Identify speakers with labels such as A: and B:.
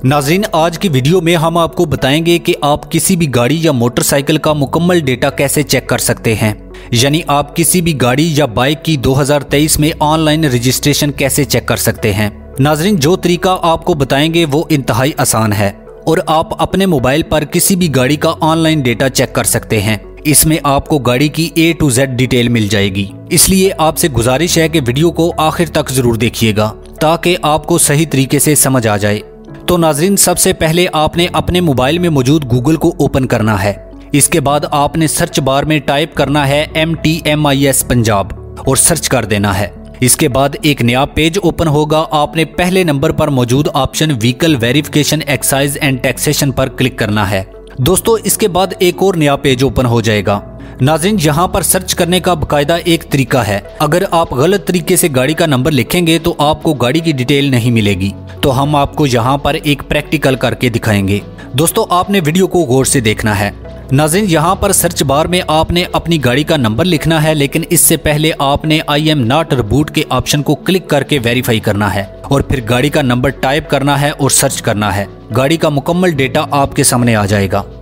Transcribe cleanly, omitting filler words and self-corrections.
A: नाज़रीन, आज की वीडियो में हम आपको बताएंगे कि आप किसी भी गाड़ी या मोटरसाइकिल का मुकम्मल डेटा कैसे चेक कर सकते हैं। यानी आप किसी भी गाड़ी या बाइक की 2023 में ऑनलाइन रजिस्ट्रेशन कैसे चेक कर सकते हैं। नाज़रीन, जो तरीका आपको बताएंगे वो इंतहाई आसान है और आप अपने मोबाइल पर किसी भी गाड़ी का ऑनलाइन डेटा चेक कर सकते हैं। इसमें आपको गाड़ी की A to Z डिटेल मिल जाएगी। इसलिए आपसे गुजारिश है कि वीडियो को आखिर तक जरूर देखिएगा ताकि आपको सही तरीके से समझ आ जाए। तो नाज़रीन, सबसे पहले आपने अपने मोबाइल में मौजूद गूगल को ओपन करना है। इसके बाद आपने सर्च बार में टाइप करना है MTMIS पंजाब और सर्च कर देना है। इसके बाद एक नया पेज ओपन होगा। आपने पहले नंबर पर मौजूद option vehicle verification excise and taxation पर क्लिक करना है। दोस्तों, इसके बाद एक और नया पेज ओपन हो जाएगा। नाज़रीन, यहाँ पर सर्च करने का बाकायदा एक तरीका है। अगर आप गलत तरीके से गाड़ी का नंबर लिखेंगे तो आपको गाड़ी की डिटेल नहीं मिलेगी। तो हम आपको यहाँ पर एक प्रैक्टिकल करके दिखाएंगे। दोस्तों, आपने वीडियो को गौर से देखना है। नाज़रीन, यहाँ पर सर्च बार में आपने अपनी गाड़ी का नंबर लिखना है, लेकिन इससे पहले आपने I am not reboot के ऑप्शन को क्लिक करके वेरीफाई करना है और फिर गाड़ी का नंबर टाइप करना है और सर्च करना है। गाड़ी का मुकम्मल डेटा आपके सामने आ जाएगा।